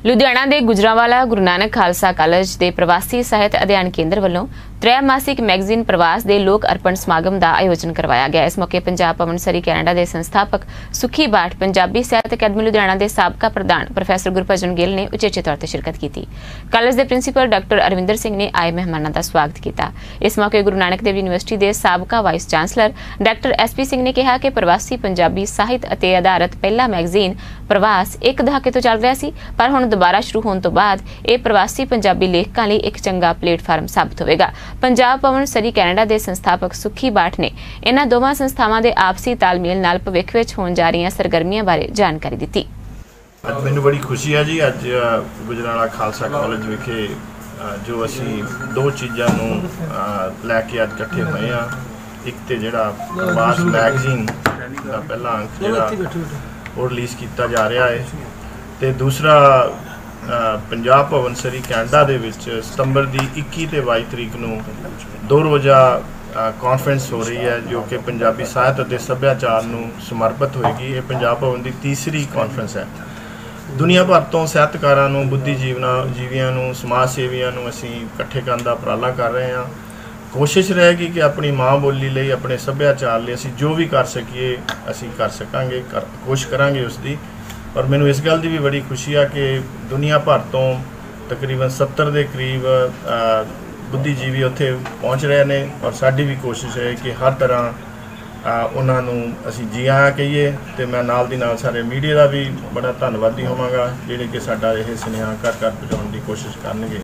लुधियाना के गुजरावाला गुरु नानक खालसा कॉलेज के प्रवासी साहित्य अध्ययन केंद्र वालों त्रैमासिक मैगजीन प्रवास के लोक अर्पण समागम का आयोजन करवाया गया। इस मौके पंजाब भवन सरी कैनेडा के संस्थापक सुखी बाट, पंजाबी साहित्य अकादमी लुधियाना के साबका प्रधान प्रोफैसर गुरभजन गिल ने उचेचे तौर पर शिरकत की। कॉलेज के प्रिंसीपल डॉक्टर अरविंदर सिंह ने आए मेहमानों का स्वागत किया। इस मौके गुरु नानक देव यूनिवर्सिटी के साबका vice chancellor doctor SP Singh ने कहा कि प्रवासी पंजाबी साहित्य पर आधारित पहला मैगजीन प्रवास एक दहाके तो चल रहा सी, पर हुण दोबारा शुरू होने तो बाद ये प्रवासी पंजाबी लेखकों लिए एक चंगा प्लेटफार्म साबित होगा। पंजाब भवन सरी कैनेडा के संस्थापक सुखी बाट ने इन्हां दोवां संस्थावां दे आपसी तालमेल नाल भविख विच होण जा रहीआं सरगर्मियां बारे जानकारी दी। अज मैनूं बड़ी खुशी है जी, अज गुजरावाला खालसा कॉलेज विखे जो असी दो चीज़ों लैके अज इकट्ठे हुए हैं। एक तो जिहड़ा प्रवास मैगजीन का पहला अंक जिहड़ा वो रिलीज़ किया जा रहा है, तो दूसरा पंजाब भवन सरी कैनेडा दे विच सितंबर की 21 ते 22 तरीक नूं 2 रोज़ा कॉन्फ्रेंस हो रही है जो कि पंजाबी साहित्य ते सभ्याचार नूं समर्पित होएगी। ये पंजाब भवन की तीसरी कॉन्फ्रेंस है। दुनिया भर तो साहित्यकारां नूं, बुद्धिजीवियां नूं, समाज सेवियां नूं असीं इकट्ठे करन दा उपराला कर रहे हैं। कोशिश रहेगी कि अपनी माँ बोली लई, अपने सभ्याचार लई असीं जो भी कर सकीए असीं कर सकांगे, कोशिश करांगे उसकी। और मैनूं इस गल की भी बड़ी खुशी है कि दुनिया भर तो तकरीबन 70 के करीब बुद्धिजीवी उत्थे पहुँच रहे हैं और साडी भी कोशिश है कि हर तरह उन्होंने असीं जी आया कहीए। तो मैं नाल दी नाल सारे मीडिया का भी बड़ा धन्नवादी होवांगा जिहड़े कि साडा यह सुनेहा घर घर पहुँचाउण की कोशिश करनगे।